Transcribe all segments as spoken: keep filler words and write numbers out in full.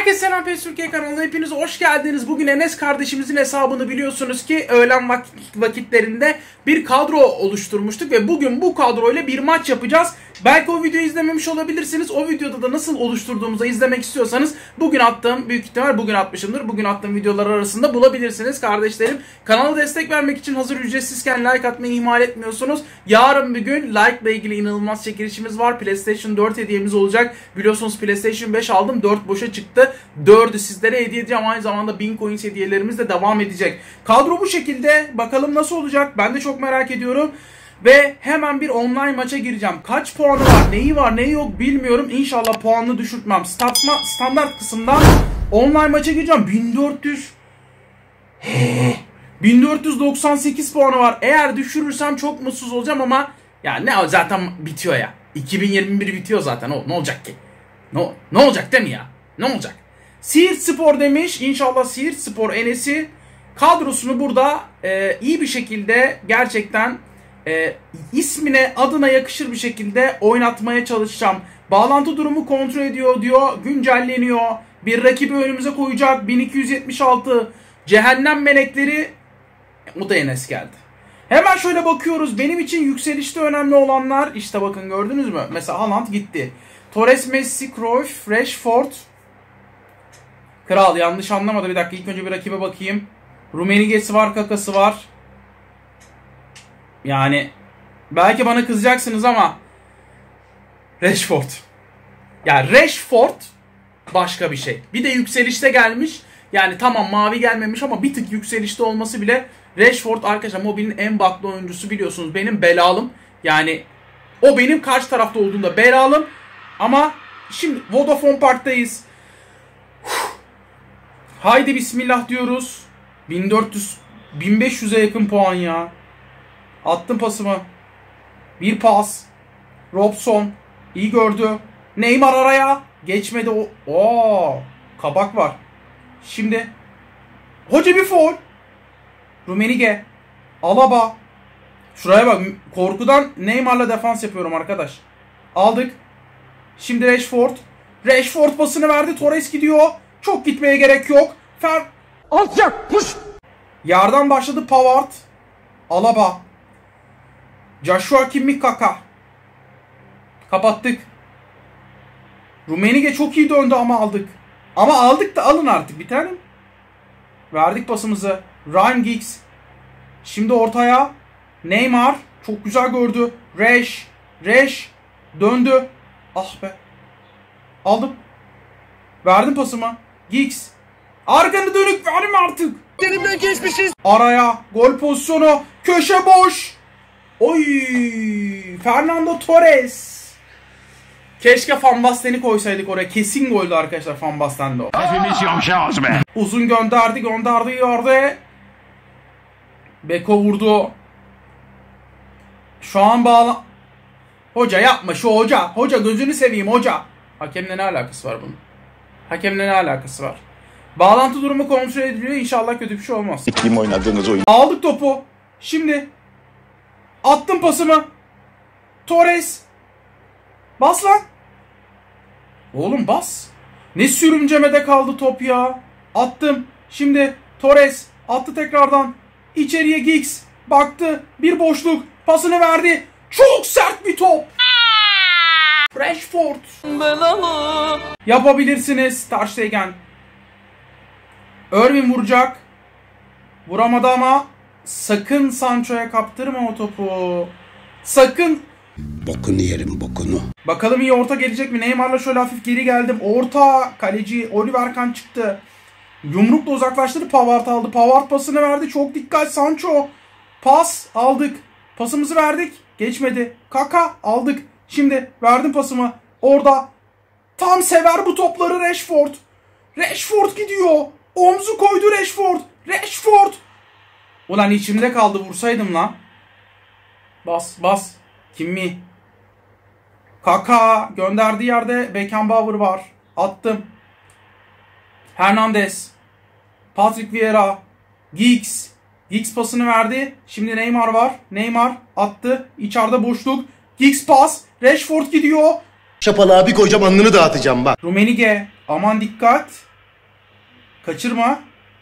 Herkese selam, P E S Türkiye kanalına hepiniz hoş geldiniz. Bugün Enes kardeşimizin hesabını biliyorsunuz ki öğlen vak vakitlerinde bir kadro oluşturmuştuk ve bugün bu kadroyla bir maç yapacağız. Belki o videoyu izlememiş olabilirsiniz. O videoda da nasıl oluşturduğumuzu izlemek istiyorsanız bugün attığım, büyük ihtimal bugün atmışımdır. Bugün attığım videolar arasında bulabilirsiniz kardeşlerim. Kanala destek vermek için hazır ücretsizken like atmayı ihmal etmiyorsunuz. Yarın bir gün like ile ilgili inanılmaz çekilişimiz var. PlayStation dört hediyemiz olacak. Biliyorsunuz PlayStation beş aldım, dört boşa çıktı. dördü sizlere hediye edeceğim. Aynı zamanda bin coins hediyelerimiz de devam edecek. Kadro bu şekilde. Bakalım nasıl olacak? Ben de çok merak ediyorum. Ve hemen bir online maça gireceğim. Kaç puanı var, neyi var, neyi yok bilmiyorum. İnşallah puanını düşürtmem. Statma, standart kısımdan online maça gireceğim. bin dört yüz bin dört yüz doksan sekiz puanı var. Eğer düşürürsem çok mutsuz olacağım ama ya ne, zaten bitiyor ya. iki bin yirmi bir bitiyor zaten. O ne olacak ki? Ne, ne olacak değil mi ya? Ne olacak? Siirt Spor demiş. İnşallah Siirt Spor Enes'i kadrosunu burada e, iyi bir şekilde gerçekten e, ismine, adına yakışır bir şekilde oynatmaya çalışacağım. Bağlantı durumu kontrol ediyor diyor. Güncelleniyor. Bir rakibi önümüze koyacak. bin iki yüz yetmiş altı Cehennem Melekleri. O da Enes geldi. Hemen şöyle bakıyoruz. Benim için yükselişte önemli olanlar. İşte bakın, gördünüz mü? Mesela Haaland gitti. Torres, Messi, Cruyff, Rashford. Kral yanlış anlamadı. Bir dakika, ilk önce bir rakibe bakayım. Rummenigge'si var, Kaka'sı var. Yani belki bana kızacaksınız ama Rashford. Ya Rashford başka bir şey. Bir de yükselişte gelmiş. Yani tamam, mavi gelmemiş ama bir tık yükselişte olması bile. Rashford arkadaşlar mobilin en baklı oyuncusu, biliyorsunuz. Benim belalım. Yani o benim karşı tarafta olduğunda belalım. Ama şimdi Vodafone Park'tayız. Haydi bismillah diyoruz. bin dört yüz bin beş yüze yakın puan ya. Attım pasımı. Bir pas. Robson iyi gördü. Neymar araya. Geçmedi o. Oo, kabak var. Şimdi hoca bir foul. Rummenigge. Alaba. Şuraya bak. Korkudan Neymar'la defans yapıyorum arkadaş. Aldık. Şimdi Rashford. Rashford pasını verdi. Torres gidiyor. Çok gitmeye gerek yok. Fer alacak. Push. Yardan başladı Pavard. Alaba. Joshua Kimmich, Kaka. Kapattık. Rummenigge çok iyi döndü ama aldık. Ama aldık da alın artık bir tane. Verdik pasımızı. Ryan Giggs. Şimdi ortaya. Neymar. Çok güzel gördü. Rash. Rash. Döndü. Ah be. Aldım. Verdim pasımı. Giggs. Arkanı dönük verme artık. Elimden geçmişiz. Araya. Gol pozisyonu. Köşe boş. Oy. Fernando Torres. Keşke Van Basten'i koysaydık oraya. Kesin goldü arkadaşlar Van Basten'de o. Hepimiz yavşağız be. Uzun gönderdi gönderdi yerde. Beko vurdu. Şu an bağla... Hoca yapma şu hoca. Hoca gözünü seveyim hoca. Hakemle ne alakası var bunun? Hakemle ne alakası var? Bağlantı durumu kontrol ediliyor. İnşallah kötü bir şey olmaz. Kim oynadığınız oyun? Aldık topu. Şimdi attım pasımı. Torres. Bas lan. Oğlum bas. Ne sürümcemede kaldı top ya. Attım. Şimdi Torres attı tekrardan. İçeriye Giggs. Baktı. Bir boşluk. Pasını verdi. Çok sert bir top. Rashford. Yapabilirsiniz. Ter Stegen. Irving vuracak. Vuramadı ama sakın Sancho'ya kaptırma o topu. Sakın. Bokunu yerim bokunu. Bakalım iyi orta gelecek mi? Neymar'la şöyle hafif geri geldim. Orta kaleci Oliver Kahn çıktı. Yumrukla uzaklaştırdı. Pavard aldı. Pavard pasını verdi. Çok dikkat Sancho. Pas aldık. Pasımızı verdik. Geçmedi. Kaka aldık. Şimdi verdim pasımı. Orada tam sever bu topları Rashford. Rashford gidiyor. Omzu koydu Rashford. Rashford. Ulan içimde kaldı, vursaydım lan. Bas bas. Kim mi? Kaka gönderdiği yerde Beckenbauer var. Attım. Hernandez. Patrick Vieira. Giggs. Giggs pasını verdi. Şimdi Neymar var. Neymar attı. İçeride boşluk. Giggs pas. Rashford gidiyor. Şapalığa bir koyacağım, alnını dağıtacağım bak. Rummenigge. Aman dikkat. Kaçırma.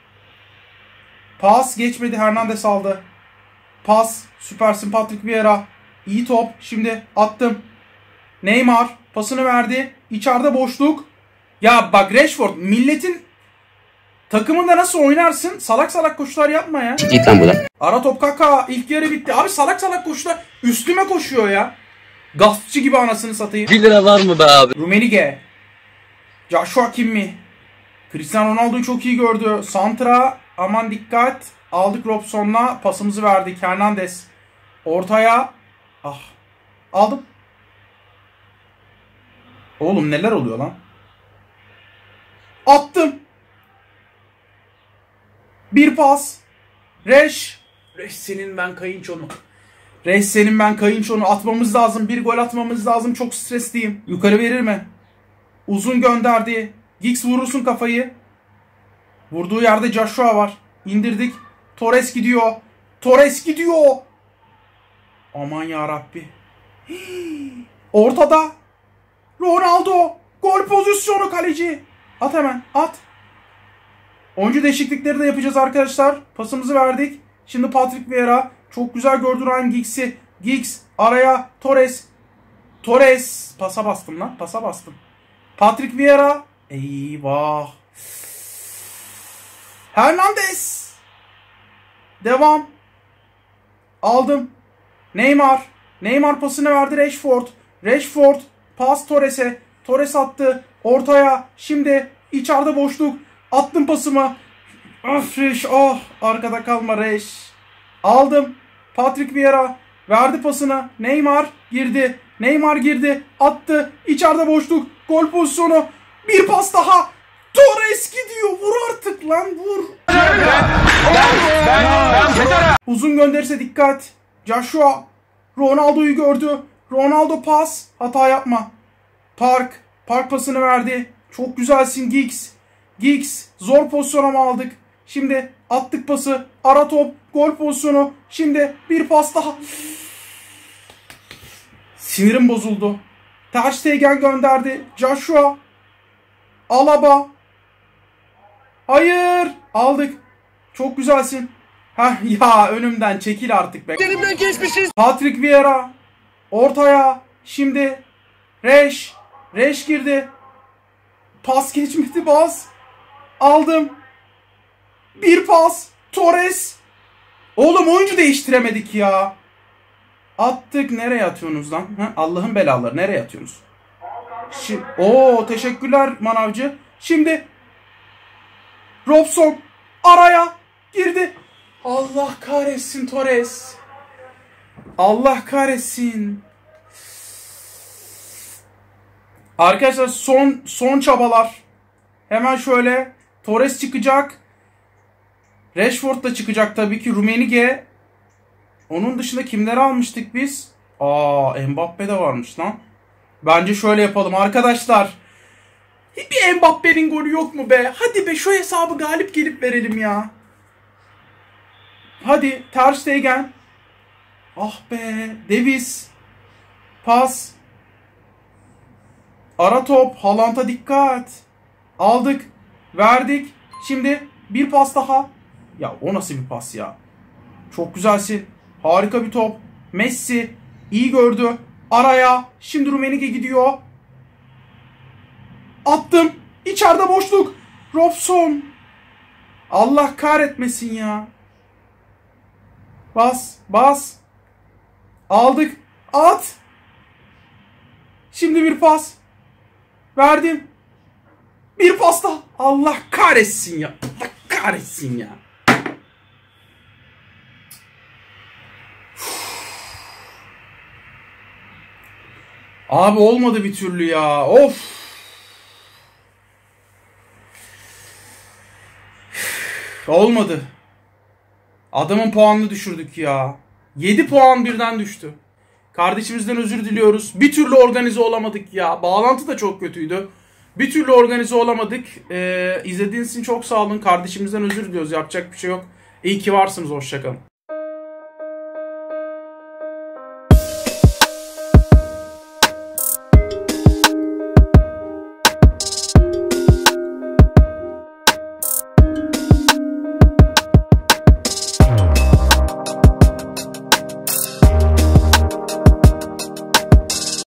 Pas geçmedi. Hernandez aldı. Pas. Süpersin Patrick Vieira. İyi top. Şimdi attım. Neymar pasını verdi. İçeride boşluk. Ya bak Rashford, milletin takımında nasıl oynarsın? Salak salak koşular yapma ya. Git lan buradan. Ara top Kaka. İlk yarı bitti. Abi salak salak koşular. Üstüme koşuyor ya. Gaspçı gibi anasını satayım. bir lira var mı be abi? Rummenigge. Joshua Kimmich. Cristiano Ronaldo'yu çok iyi gördü. Santra. Aman dikkat. Aldık Robson'la. Pasımızı verdik. Hernandez. Ortaya. Ah. Aldım. Oğlum neler oluyor lan? Attım. Bir pas. Reş. Reş senin ben kayınçonu. Reş senin ben kayınçonu. Atmamız lazım. Bir gol atmamız lazım. Çok stresliyim. Yukarı verir mi? Uzun gönderdi. Giggs vurursun kafayı. Vurduğu yerde Joshua var. İndirdik. Torres gidiyor. Torres gidiyor. Aman yarabbi. Ortada. Ronaldo. Gol pozisyonu kaleci. At hemen. At. Oyuncu değişiklikleri de yapacağız arkadaşlar. Pasımızı verdik. Şimdi Patrick Vieira. Çok güzel gördü Ryan Giggs'i. Giggs araya. Torres. Torres. Pasa bastım lan. Pasa bastım. Patrick Vieira. Eyvah. Hernandez. Devam. Aldım. Neymar. Neymar pasını verdi Rashford. Rashford. Pas Torres'e. Torres attı. Ortaya. Şimdi içeride boşluk. Attım pasımı. Of Reş. Oh. Arkada kalma Reş. Aldım. Patrick Vieira. Verdi pasını. Neymar girdi. Neymar girdi. Attı. İçeride boşluk. Gol pozisyonu. Bir pas daha. Torres gidiyor. Vur artık lan. Vur. Uzun gönderirse dikkat. Joshua. Ronaldo'yu gördü. Ronaldo pas. Hata yapma. Park. Park pasını verdi. Çok güzelsin Giggs. Giggs. Zor pozisyona mı aldık? Şimdi attık pası. Ara top. Gol pozisyonu. Şimdi bir pas daha. Sinirim bozuldu. Ter Stegen gönderdi. Joshua. Alaba. Hayır. Aldık. Çok güzelsin. Heh ya önümden çekil artık be. Elimden geçmişiz. Patrick Vieira. Ortaya. Şimdi. Reş. Reş girdi. Pas geçmedi bas. Aldım. Bir pas. Torres. Oğlum oyuncu değiştiremedik ya. Attık. Nereye atıyorsunuz lan? Allah'ın belaları. Nereye atıyorsunuz? Şimdi, Oo teşekkürler manavcı. Şimdi Robson araya girdi. Allah kahretsin Torres. Allah kahretsin. Arkadaşlar son son çabalar. Hemen şöyle Torres çıkacak. Rashford da çıkacak tabii ki. Rummenigge. Onun dışında kimleri almıştık biz? Aa, Mbappe de varmış lan. Bence şöyle yapalım arkadaşlar. Bir Mbappe'nin golü yok mu be? Hadi be şu hesabı galip gelip verelim ya. Hadi Ter Stegen. Ah be. Davis. Pas. Ara top. Haaland'a dikkat. Aldık. Verdik. Şimdi bir pas daha. Ya o nasıl bir pas ya? Çok güzelsin. Harika bir top. Messi. İyi gördü. Araya. Şimdi Rummenigge gidiyor. Attım. İçeride boşluk. Robson. Allah kahretmesin ya. Bas. Bas. Aldık. At. Şimdi bir pas. Verdim. Bir pas daha. Allah kahretsin ya. Allah kahretsin ya. Abi olmadı bir türlü ya. Of. Olmadı. Adamın puanını düşürdük ya. yedi puan birden düştü. Kardeşimizden özür diliyoruz. Bir türlü organize olamadık ya. Bağlantı da çok kötüydü. Bir türlü organize olamadık. Ee, izlediğiniz için çok sağ olun. Kardeşimizden özür diliyoruz. Yapacak bir şey yok. İyi ki varsınız. Hoşçakalın.